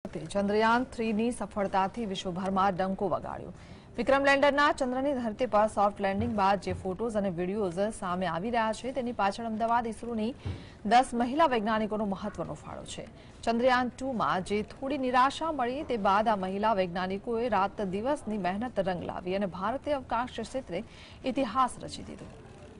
ચંદ્રયાન 3ની સફળતાથી વિશ્વભરમાં ડંકો વગાડ્યો। વિક્રમ લેન્ડરના ચંદ્રની ધરતી પર સોફ્ટ લેન્ડિંગ બાદ જે ફોટોઝ અને વિડીયોઝ સામે આવી રહ્યા છે તેની પાછળ અમદાવાદ ઇસરોની 10 મહિલા વૈજ્ઞાનિકોનો મહત્વનો ફાળો છે। ચંદ્રયાન 2માં જે થોડી નિરાશા મળી તે બાદ આ મહિલા વૈજ્ઞાનિકોએ રાત દિવસની મહેનત રંગ લાવી અને ભારતીય અવકાશ ક્ષેત્રે ઇતિહાસ રચી દીધો।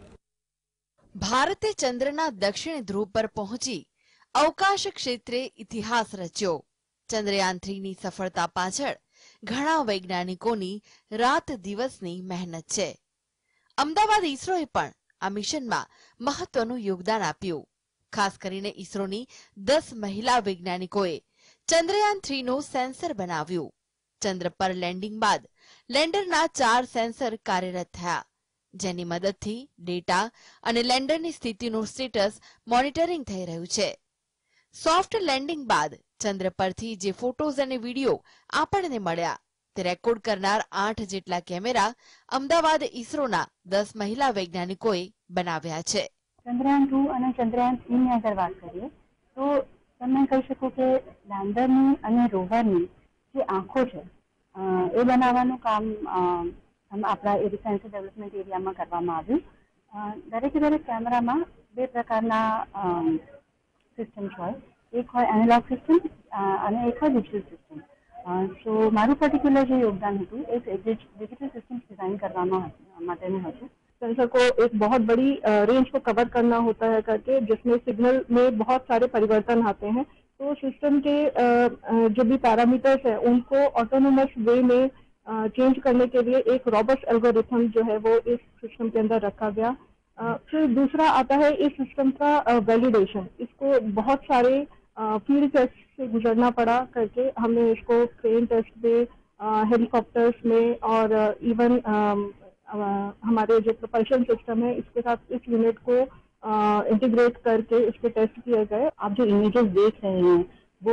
ભારતે ચંદ્રના દક્ષિણ ધ્રુવ પર પહોંચી અવકાશ ક્ષેત્રે ઇતિહાસ રચ્યો। ચંદ્રયાન 3ની સફળતા પાછળ ઘણા વૈજ્ઞાનિકોની રાત દિવસની મહેનત છે। અમદાવાદ ઇસરોએ પણ આ મિશનમાં મહત્વનું યોગદાન આપ્યું। ખાસ કરીને ઇસરોની 10 મહિલા વૈજ્ઞાનિકોએ ચંદ્રયાન 3નું સેન્સર બનાવ્યું। ચંદ્ર પર લેન્ડિંગ બાદ લેન્ડરના 4 સેન્સર કાર્યરત થયા, જેની મદદથી ડેટા અને લેન્ડરની સ્થિતિનું સ્ટેટસ મોનિટરિંગ થઈ રહ્યું છે। સોફ્ટ લેન્ડિંગ બાદ ચંદ્ર પરથી જે ફોટોઝ અને વિડીયો આપણને મળ્યા તે રેકોર્ડ કરનાર 8 જેટલા કેમેરા અમદાવાદ ઇસરોના 10 મહિલા વૈજ્ઞાનિકોએ બનાવ્યા છે। ચંદ્રયાન 2 અને ચંદ્રયાન 3ની અગર વાત કરીએ તો તમે કહી શકો કે લેન્ડરની અને રોવરની જે આંખો છે એ બનાવવાનું કામ આપણા રિસર્ચ ડેવલપમેન્ટ એરિયામાં કરવામાં આવ્યું। દરેક કેમેરામાં બે પ્રકારના સિસ્ટમ્સ હોય, એક હોય એનાલોગ સિસ્ટમ અને એક હોય ડિજિટલ સિસ્ટમ। સો મારું પર્ટિક્યુલર जो योगदान હતું एक डिजिटल सिस्टम डिजाइन करवाना माटेનું હતું। सेंसर को एक बहुत बड़ी रेंज को कवर करना होता है करके, जिसमें सिग्नल में बहुत सारे परिवर्तन आते हैं, तो सिस्टम के जो भी पैरामीटर्स है उनको ऑटोनोमस वे में चेंज करने के लिए एक रॉबस्ट एल्गोरिथम जो है वो इस सिस्टम के अंदर रखा गया। फिर दूसरा आता है इस सिस्टम का वैलिडेशन। इसको बहुत सारे फील्ड टेस्ट से गुजरना पड़ा करके हमने इसको क्रेन टेस्ट में, हेलीकॉप्टर्स में और इवन हमारे जो प्रपल्शन सिस्टम है इसके साथ इस यूनिट को इंटीग्रेट करके इसके टेस्ट किए गए। आप जो इमेजेस देख रहे हैं वो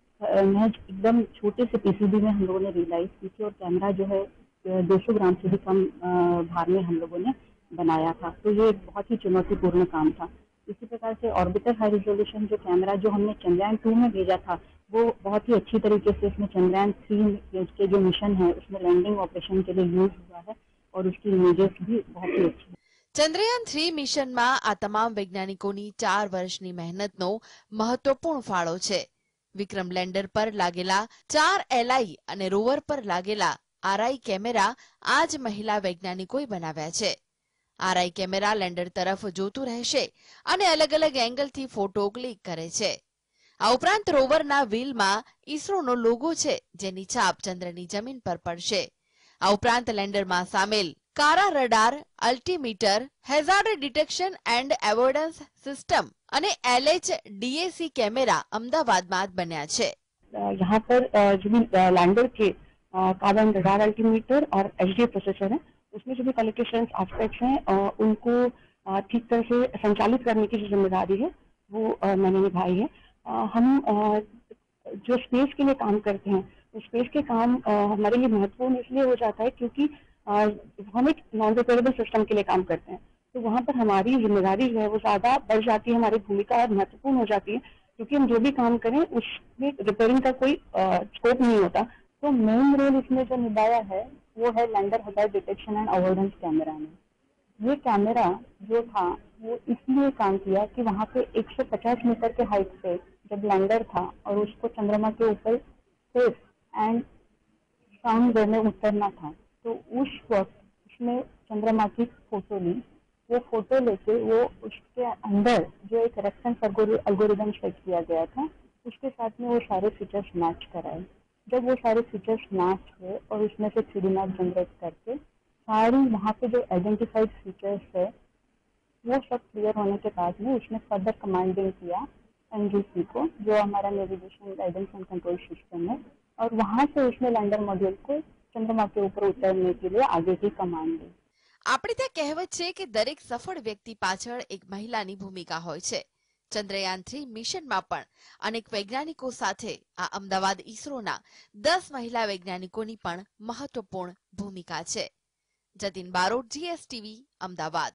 एकदम छोटे से पीसीबी में हम लोगों ने रियलाइज की थी और कैमरा जो है 200 ग्राम से भी कम भार में हम लोगों ने बनाया था। तो ये एक बहुत ही चुनौतीपूर्ण काम था। इसी प्रकार से ऑर्बिटर हाई रिजोल्यूशन जो कैमरा जो हमने चंद्रयान 2 में भेजा था वो बहुत ही अच्छी तरीके से इसमें चंद्रयान 3 के जो मिशन है उसमें लैंडिंग ऑपरेशन के लिए यूज हुआ है और उसकी इमेजेस भी बहुत ही अच्छी है। ચંદ્રયાન 3 મિશનમાં આ તમામ વૈજ્ઞાનિકોની 4 વર્ષની મહેનતનો મહત્વપૂર્ણ ફાળો છે। વિક્રમ લેન્ડર પર લાગેલા 4 એલઆઈ અને રોવર પર લાગેલા આરઆઈ કેમેરા આ જ મહિલા વૈજ્ઞાનિકોએ બનાવ્યા છે। આરઆઈ કેમેરા લેન્ડર તરફ જોતું રહેશે અને અલગ અલગ એંગલથી ફોટો ક્લિક કરે છે। આ ઉપરાંત રોવરના વ્હીલમાં ઇસરોનો લોગો છે, જેની છાપ ચંદ્રની જમીન પર પડશે। આ ઉપરાંત લેન્ડરમાં સામેલ કારા radar, altimeter, hazard detection and avoidance system અને LHDAC कैमरा अहमदाबाद में बन्या छे। यहाँ पर जो भी लैंडर के कार्बन रडार अल्टीमीटर और HDA प्रोसेसर है, उसमें जो भी कम्युनिकेशन एस्पेक्ट्स हैं उनको ठीक तरह से संचालित करने की जो जिम्मेदारी है वो मैंने निभाई है। हम जो स्पेस के लिए काम करते हैं तो स्पेस के काम हमारे लिए महत्वपूर्ण इसलिए हो जाता है क्योंकि हम एक नॉन रिपेयरेबल सिस्टम के लिए काम करते हैं, तो वहाँ पर हमारी जिम्मेदारी जो है वो ज़्यादा बढ़ जाती है, हमारी भूमिका महत्वपूर्ण हो जाती है, क्योंकि हम जो भी काम करें उसमें रिपेयरिंग का कोई स्कोप नहीं होता। तो मेन रोल इसमें जो निभाया है वो है lander hazard detection and avoidance camera में। ये कैमरा जो था वो इसलिए काम किया कि वहाँ पे 150 मीटर के हाइट पे जब लैंडर था और उसको चंद्रमा के ऊपर सेफ एंड साउंड वे में उतरना था, तो उस वक्त उसमें चंद्रमा की फोटो ली। वो फोटो लेके वो उसके अंदर जो एक रेफरेंस एल्गोरिथम सेट किया गया था उसके साथ में वो सारे फीचर्स मैच कराए। जब वो सारे फीचर्स मैच हुए और उसमें से 3D मैप जनरेट करके सारी वहाँ पे जो आइडेंटिफाइड फीचर्स है वो सब क्लियर होने के बाद में उसने फर्दर कमांडिंग किया NGC को, जो हमारा navigation guidance and control system है, और वहाँ से उसने लैंडर मॉड्यूल को चंद्रमा के ऊपर उतरने के लिए आगे की कमांड दी। આપણે ત્યાં કહેવત છે કે દરેક સફળ વ્યક્તિ પાછળ એક મહિલાની ભૂમિકા હોય છે। ચંદ્રયાન 3 મિશનમાં પણ અનેક વૈજ્ઞાનિકો સાથે આ અમદાવાદ ઇસરોના 10 મહિલા વૈજ્ઞાનિકોની પણ મહત્વપૂર્ણ ભૂમિકા છે। જતીન બારોટ, GSTV, અમદાવાદ।